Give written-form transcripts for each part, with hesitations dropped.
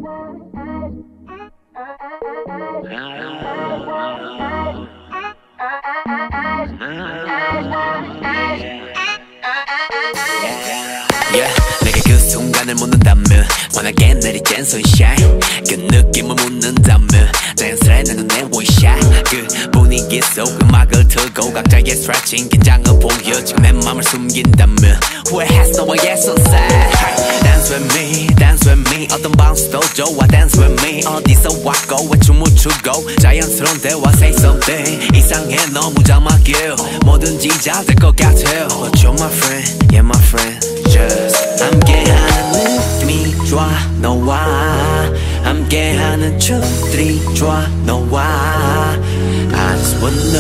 Yeah, 내게 그 순간을 묻는다면 환하게 내리쬐는 sunshine 그 느낌을 묻는다면 자연스레 내 눈에 원샷 그 분위기 속 음악을 틀고 각자의 stretching 긴장을 보여 지금 내 맘을 숨긴다면 후회했어 너와의 sunset Dance with me, dance with me 어떤 bounce도 좋아 Dance with me 어디서 왔고 왜 춤을 추고 자연스러운 대화 say something 이상해 너무 장막이야 뭐든지 잘 될 것 같아 But you're my friend, yeah my friend Just 함께하는 느낌이 좋아 너와 함께하는 춤들이 좋아 너와 I just wanna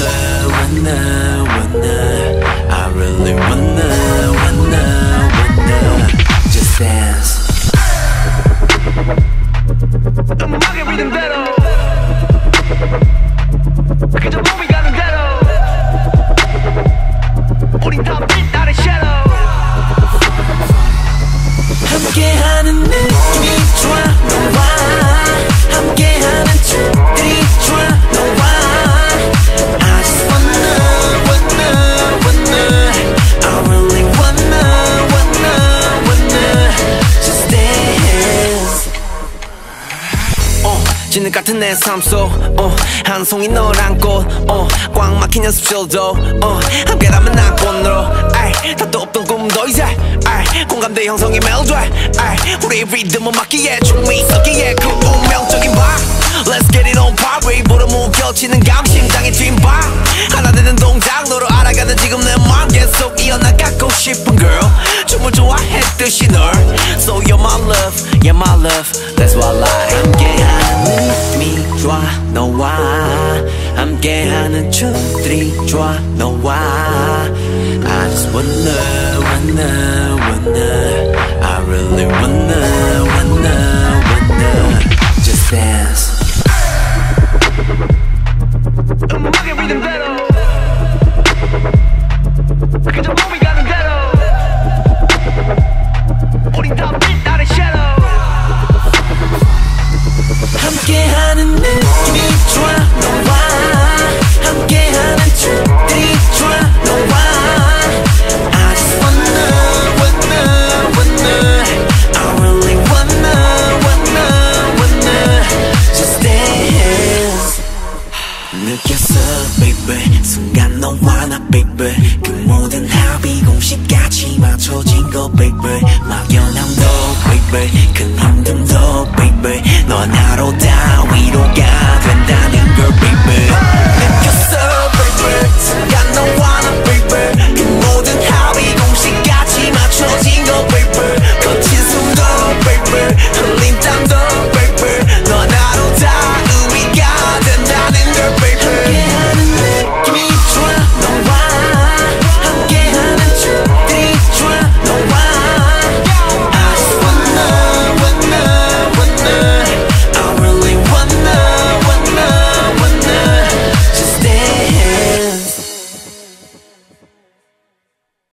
I really wanna Just dance 음악의 리듬대로 그저 몸이 가는 대로 우린 다 빛 아래 shadow 함께하는 느낌이 좋아 너와 함께하는 춤들이 좋아 너와 I just wanna I really wanna Just dance 진흙 같은 내 삶 속 한 송이 너란 꽃꽉 막힌 연습실도 함께라면 난 꽃으로 답도 없던 꿈도 이제 공감대 형성이 멜로디 우리 리듬을 맞기에 춤이 섞기에 그 운명적인 밤 Let's get it on party 보러 무겨치는 감 심장의 뒷바 하나 되는 동작 너로 알아가는 지금 내 맘 계속 이어나가고 싶은 girl 춤을 좋아했듯이 널 So you're my love, yeah my love That's what I like 함께하는 느낌이 좋아 너와 함께하는 춤들이 좋아 너와 I just wanna